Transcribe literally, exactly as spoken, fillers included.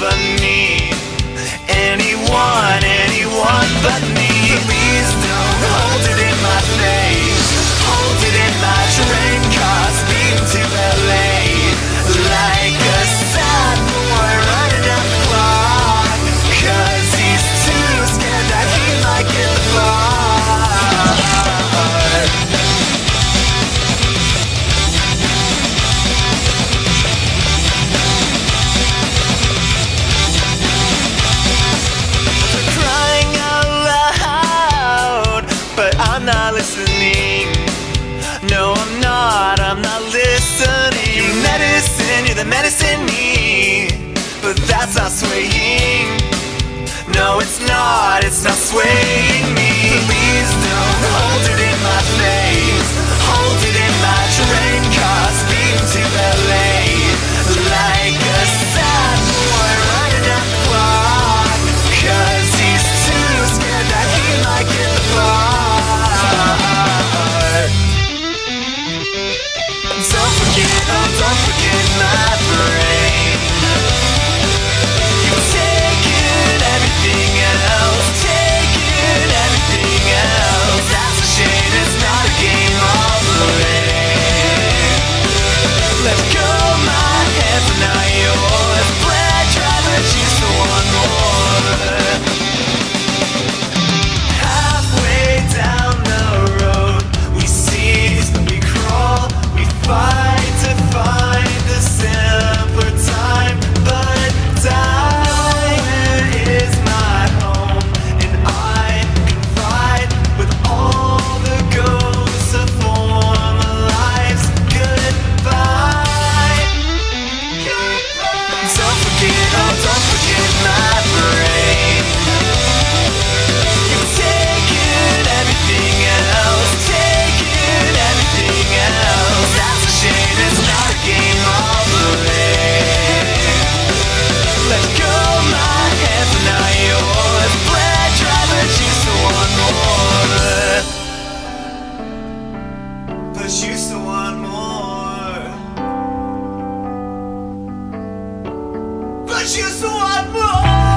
but me. Anyone, anyone but me. Please don't hold it in my face. Hold it in my train car, speeding to L A. Like a sad boy running down the clock, 'cause he's too scared that he might get the bar. I'm not listening. No, I'm not, I'm not listening. You medicine, you're the medicine me, but that's not swaying. No, it's not, it's not swaying me. Please don't hold it in my face. Hold it in my train car, speeding to L A. Like a sad boy running down the clock, 'cause he's too scared that he might get the bar. Don't forget, oh don't forget my brain. You've taken everything else, taken everything else. That's a shame, it's not a game of blame. Let go of my hands are not yours. Black driver, choose for one more. Halfway down the road, we seize, we crawl, we fight to find a simpler time. But dying is my home, and I confide with all the ghosts of former lives. Goodbye. Don't forget, oh don't forget my brain. You've taken everything else, taken everything else. That's a shame, it's not a game of blame. Let go of my hands are not yours. Black driver, choose to one more. But choose to one more. But choose to one more.